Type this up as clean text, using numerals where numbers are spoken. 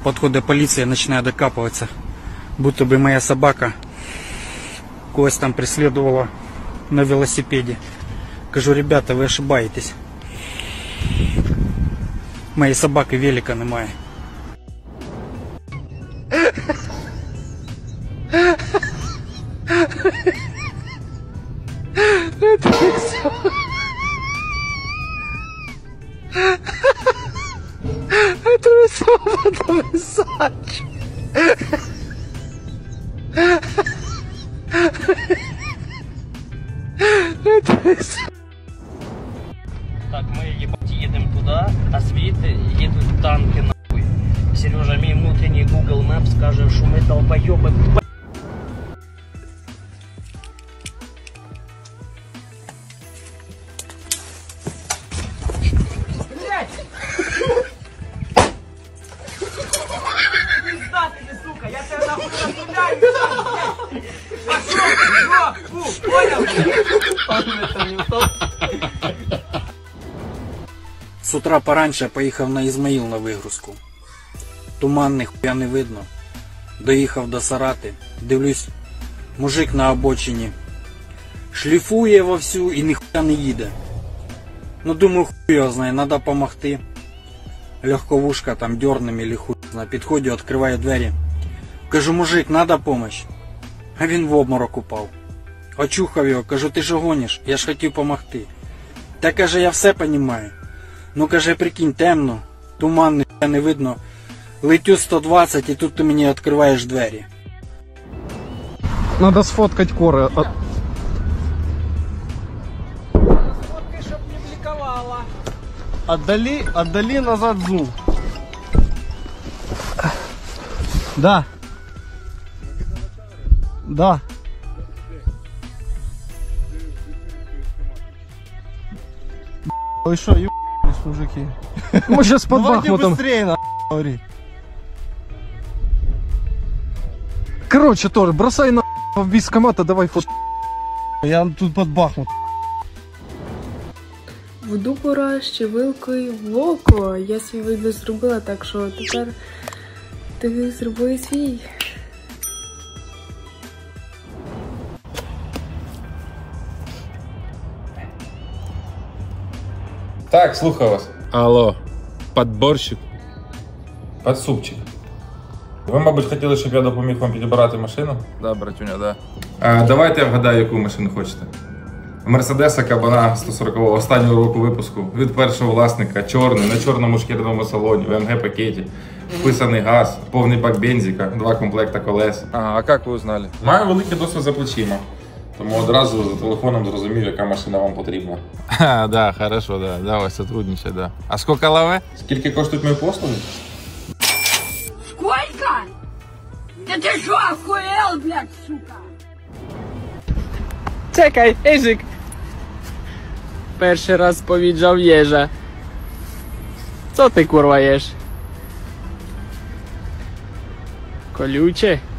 Подходит полиция, начинает докапываться, будто бы моя собака когось там преследовала на велосипеде. Кажу, ребята, вы ошибаетесь. Моей собаки велика немає. Так, мы едем туда, а звідти їдуть танки нахуй. Сережа, мій внутрішній Google Maps скаже, що ми долбойоби. Сука, я тебе нахуй расстреляю, блядь! Пошел, понял? С утра пораньше поїхав на Ізмаїл на вигрузку. Туманний хуя не видно. Доїхав до Сарати. Дивлюсь, мужик на обочині шліфує вовсю і ніхуя не їде. Ну думаю, хуй його знає, треба допомогти. Легковушка там дернем или хуй знає. Підходжу, відкриваю двері. Кажу, мужик, треба допомога. А він в обморок упав. Очухав його, кажу, ти ж гониш? Я ж хотів допомогти. Та каже, я все розумію. Ну, каже, прикинь, темно, туманно, не видно. Летю 120 і тут ти мені відкриваєш двері. Надо сфоткать коры. Сфоткай, щоб не бликовало. Отдали назад зум. Да. Да. Вы что, ебались, мужики? Мы сейчас под Бахмутом. Быстрее, говори. Короче, тоже бросай на в військкомата, давай фото. Я тут под Бахмут. Воду пора ще вилкою в око. Я свій вибір зробила, так що тепер ти зроби свій. Так, слухаю вас. Алло, подборщик? Подсупчик. Ви, мабуть, хотіли, щоб я допоміг вам підібрати машину? Да, братюня, да. Давайте я вгадаю, яку машину хочете. Мерседеса Кабана 140-го останнього року випуску. Від першого власника, чорний, на чорному шкіряному салоні, в МГ пакеті, вписаний газ, повний бак бензика, 2 комплекта колес. А как вы узнали? Маю великий досвід за плечима. Тому одразу за телефоном зрозумів, яка машина вам потрібна. Да, хорошо, да, давай сотрудничай, да. А сколько лаве? Скільки коштують мої послуги? Сколько? Да ты что, охуел, блядь, сука? Чекай, Ежик. Перший раз повіджав єжа. Що ти, курва, єш? Колюче?